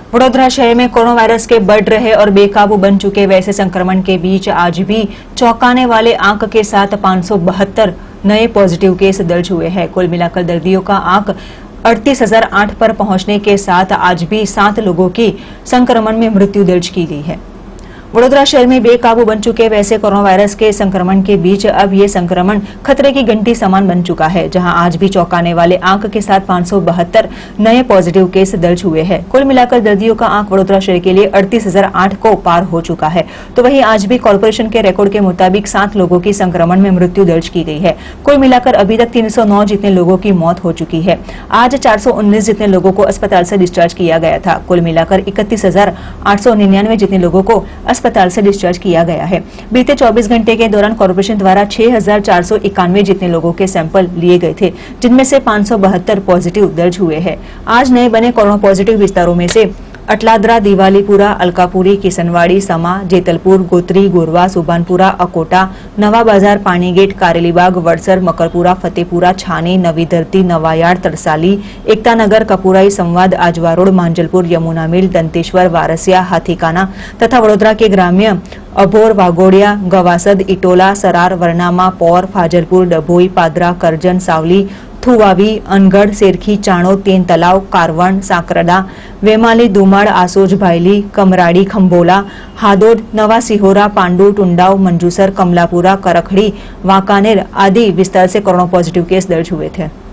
वडोदरा शहर में corona virus के बढ़ रहे और बेकाबू बन चुके वैसे संक्रमण के बीच आज भी चौंकाने वाले आंक के साथ 572 नए पॉजिटिव केस दर्ज हुए हैं। कुल मिलाकर दर्दियों का आंक 38,008 पर पहुंचने के साथ आज भी 7 लोगों की संक्रमण में मृत्यु दर्ज की गई है। वडोदरा शहर में बेकाबू बन चुके वैसे कोरोना वायरस के संक्रमण के बीच अब ये संक्रमण खतरे की घंटी समान बन चुका है, जहां आज भी चौंकाने वाले आंक के साथ 572 नए पॉजिटिव केस दर्ज हुए हैं। कुल मिलाकर दर्दियों का आंक वडोदरा शहर के लिए 38,008 को पार हो चुका है। तो वहीं आज भी कॉर्पोरेशन के रिकॉर्ड के मुताबिक 7 लोगों की संक्रमण में मृत्यु दर्ज की गई है। कुल मिलाकर अभी तक 309 जितने लोगों की मौत हो चुकी है। आज 419 जितने लोगों को अस्पताल से डिस्चार्ज किया गया था। कुल मिलाकर 31,899 जितने लोगों को अस्पताल से डिस्चार्ज किया गया है। बीते 24 घंटे के दौरान कॉर्पोरेशन द्वारा 6,491 जितने लोगों के सैंपल लिए गए थे, जिनमें से 572 पॉजिटिव दर्ज हुए हैं। आज नए बने कोरोना पॉजिटिव विस्तारों में से अटलादरा, दिवालीपुरा, अलकापुरी, किसनवाड़ी, समा, जेतलपुर, गोत्री, गोरवा, सुभानपुरा, अकोटा, नवा बाजार, पानीगेट, कारेलीबाग, वड़सर, मकरपुरा, फतेपुरा, छानी, नवी धरती, नवायाड़, तरसाली, एकता नगर, कपुराई, संवाद, आजवा रोड, मांजलपुर, यमुना मिल, दंतेश्वर, वारसिया, हाथीकाना तथा वडोदरा के ग्राम्य अभोर, वागोड़िया, गवासद, इटोला, सरार, वरनामा, पौर, फाजलपुर, डभोई, पादरा, करजन, सावली, थुवावी, अनगढ़, सेरखी, चाणो, तीन तलाव, कारवण, साकरदा, वेमाली, दुमड़, आसोज, भाईली, कमराड़ी, खंबोला, हादोद, नवा सिहोरा, पांडू, टुंडाव, मंजूसर, कमलापुरा, करखड़ी, वांकानेर आदि विस्तार से कोरोना पॉजिटिव केस दर्ज हुए थे।